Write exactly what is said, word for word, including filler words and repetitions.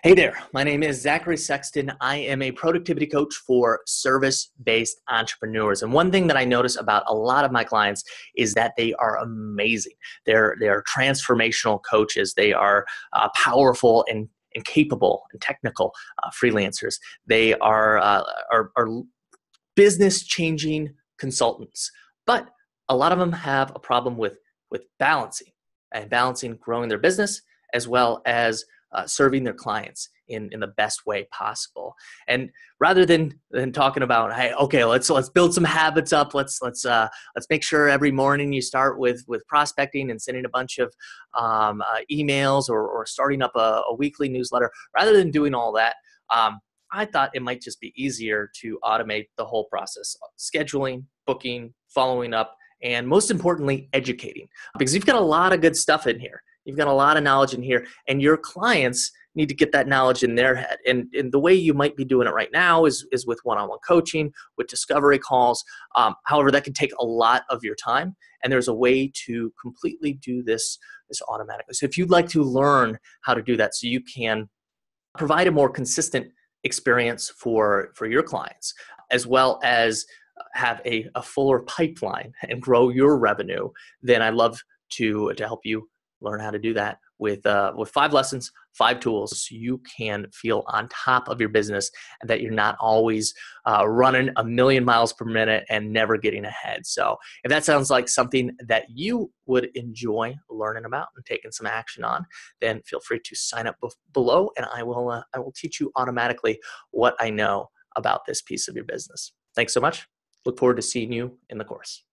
Hey there, my name is Zachary Sexton. I am a productivity coach for service-based entrepreneurs. And one thing that I notice about a lot of my clients is that they are amazing. They're, they're transformational coaches. They are uh, powerful and, and capable and technical uh, freelancers. They are, uh, are, are business-changing consultants. But a lot of them have a problem with, with balancing and balancing growing their business as well as Uh, serving their clients in, in the best way possible. And rather than than talking about, hey, okay, let's let's build some habits up. Let's let's uh, let's make sure every morning you start with with prospecting and sending a bunch of um, uh, emails or, or starting up a, a weekly newsletter. Rather than doing all that, um, I thought it might just be easier to automate the whole process: scheduling, booking, following up, and most importantly, educating. Because you've got a lot of good stuff in here. You've got a lot of knowledge in here, and your clients need to get that knowledge in their head. And, and the way you might be doing it right now is, is with one-on-one coaching, with discovery calls. Um, however, that can take a lot of your time, and there's a way to completely do this, this automatically. So if you'd like to learn how to do that so you can provide a more consistent experience for, for your clients, as well as have a, a fuller pipeline and grow your revenue, then I'd love to, to help you learn how to do that with uh, with five lessons, five tools, so you can feel on top of your business and that you're not always uh, running a million miles per minute and never getting ahead. So if that sounds like something that you would enjoy learning about and taking some action on, then feel free to sign up b- below, and I will uh, I will teach you automatically what I know about this piece of your business. Thanks so much. Look forward to seeing you in the course.